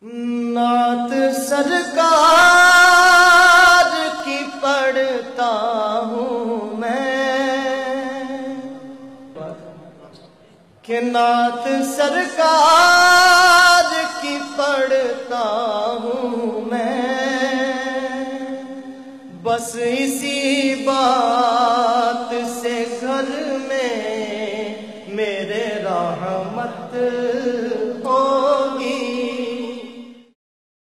नात सरकार की पढ़ता हूँ मैं कि नात सरकार की पढ़ता हूँ मैं। बस इसी बात से घर में मेरे रहमत